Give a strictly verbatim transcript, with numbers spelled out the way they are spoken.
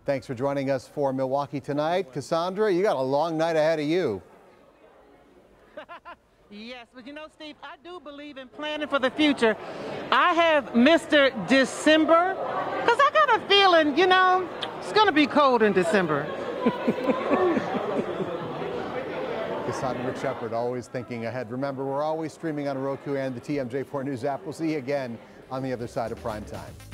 Thanks for joining us for Milwaukee Tonight. Cassandra, you got a long night ahead of you. Yes, but you know, Steve, I do believe in planning for the future. I have Mister December, because I got a feeling, you know, it's going to be cold in December. Cassandra Shepard, always thinking ahead. Remember, we're always streaming on Roku and the T M J four News app. We'll see you again on the other side of prime time.